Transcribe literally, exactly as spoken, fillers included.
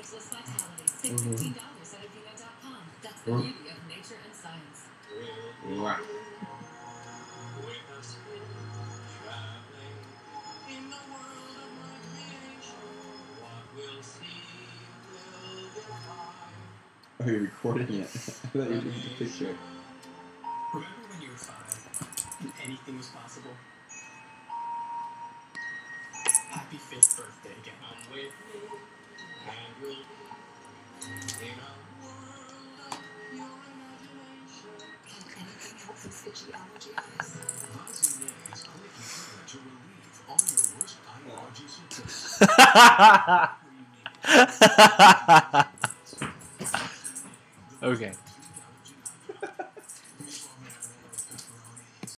Mm-hmm. That's the beauty of nature and science. Wow. Oh, you're recording it. I thought you were taking a picture. Remember when you were five and anything was possible? Happy fifth birthday again. I'm with you, and you'll in a world of your imagination. Can anything help this itchy allergy eyes? Vaseline is clinically proven to relieve all your worst eye allergy symptoms. Okay.